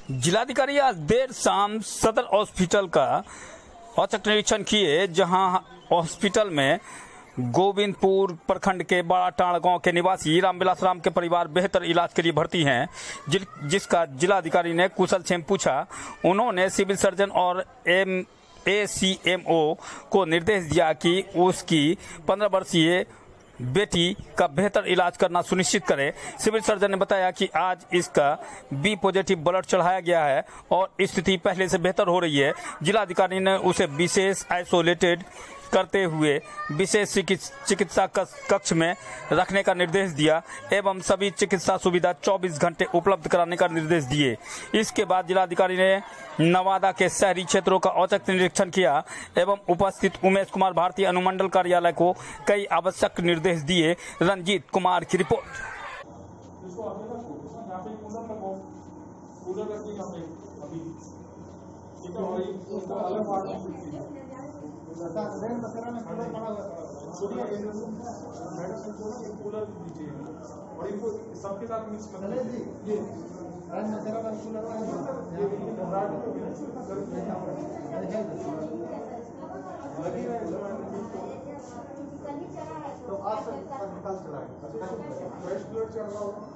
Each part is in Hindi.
जिलाधिकारी आज देर शाम सदर हॉस्पिटल का औचक निरीक्षण किए, जहां हॉस्पिटल में गोविंदपुर प्रखंड के बड़ा टाण गांव के निवासी रामविलास राम के परिवार बेहतर इलाज के लिए भर्ती हैं, जिसका जिलाधिकारी ने कुशलक्षेम पूछा। उन्होंने सिविल सर्जन और ACMO को निर्देश दिया कि उसकी 15 वर्षीय बेटी का बेहतर इलाज करना सुनिश्चित करें। सिविल सर्जन ने बताया कि आज इसका B पॉजिटिव ब्लड चढ़ाया गया है और स्थिति पहले से बेहतर हो रही है। जिलाधिकारी ने उसे विशेष आइसोलेटेड करते हुए विशेष चिकित्सा कक्ष में रखने का निर्देश दिया एवं सभी चिकित्सा सुविधा 24 घंटे उपलब्ध कराने का निर्देश दिए। इसके बाद जिलाधिकारी ने नवादा के शहरी क्षेत्रों का औचक निरीक्षण किया एवं उपस्थित उमेश कुमार भारतीय अनुमंडल कार्यालय को कई आवश्यक निर्देश दिए। रंजीत कुमार की रिपोर्ट। और इनको सबके साथ मिक्स कर तो आज कल चला फ्रेश ब्लड चल रहा होगा।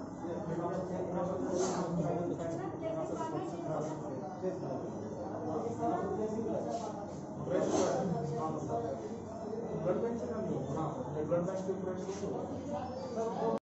ब्लड बैंक से ब्लड बैंक